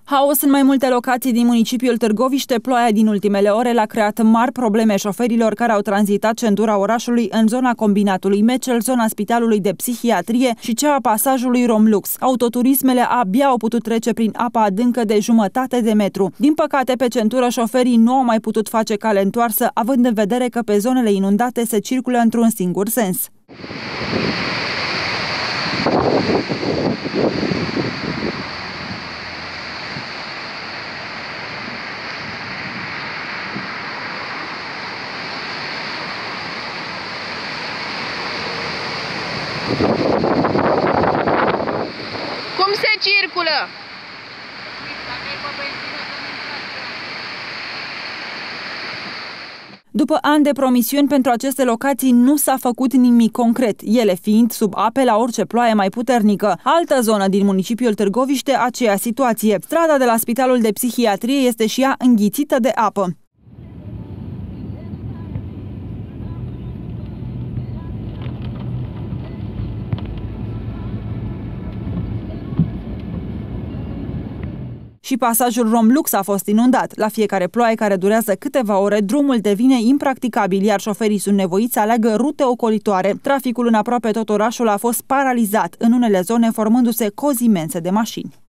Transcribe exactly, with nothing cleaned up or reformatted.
Haos în mai multe locații din municipiul Târgoviște. Ploaia din ultimele ore le-a creat mari probleme șoferilor care au tranzitat centura orașului în zona combinatului Mecel, zona Spitalului de Psihiatrie și cea a pasajului Romlux. Autoturismele abia au putut trece prin apa adâncă de jumătate de metru. Din păcate, pe centură șoferii nu au mai putut face cale întoarsă, având în vedere că pe zonele inundate se circulă într-un singur sens. Cum se circulă? După ani de promisiuni pentru aceste locații, nu s-a făcut nimic concret, ele fiind sub ape la orice ploaie mai puternică. Altă zonă din municipiul Târgoviște, aceea situație. Strada de la Spitalul de Psihiatrie este și ea înghițită de apă. Și pasajul Romlux a fost inundat. La fiecare ploaie care durează câteva ore, drumul devine impracticabil, iar șoferii sunt nevoiți să aleagă rute ocolitoare. Traficul în aproape tot orașul a fost paralizat, în unele zone formându-se cozi imense de mașini.